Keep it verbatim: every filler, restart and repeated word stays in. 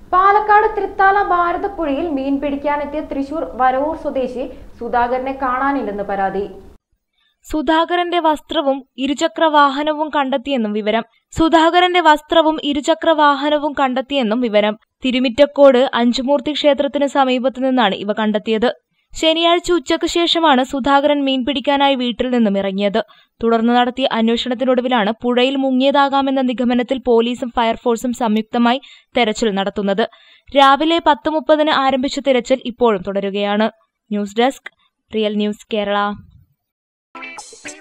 പാലക്കാട് തൃത്താല ഭാരതപ്പുഴയിൽ മീൻ പിടിക്കാനെത്തിയ തൃശൂർ വരവൂർ സ്വദേശി സുധാകരനെ കാണാനില്ലെന്ന് പരാതി. സുധാകരന്റെ വസ്ത്രവും ഇരുചക്ര വാഹനവും കണ്ടെത്തിയെന്നും വിവരം. സുധാകരന്റെ വസ്ത്രവും ഇരുചക്ര വാഹനവും കണ്ടെത്തിയെന്നും വിവരം. തിരുമിറ്റക്കോട് അഞ്ചുമൂർത്തി ക്ഷേത്രത്തിന് സമീപത്തു നിന്നാണ് ഇവ കണ്ടെത്തിയത്. ശനിയാഴ്ച ഉച്ചയ്ക്ക് ശേഷമാണ് സുധാകരൻ മീൻ പിടിക്കാനായി വീട്ടിൽ നിന്നും ഇറങ്ങിയത്. തുടർന്ന് നടത്തിയ അന്വേഷണത്തിനൊടുവിലാണ് പുഴയിൽ മുങ്ങിയതാകാമെന്ന നിഗമനത്തിൽ പോലീസും ഫയർഫോഴ്സും സംയുക്തമായി തെരച്ചിൽ നടത്തുന്നത്. രാവിലെ പത്ത് മുപ്പതിന് ആരംഭിച്ച തിരച്ചിൽ ഇപ്പോഴും തുടരുകയാണ്. News desk, real news Kerala.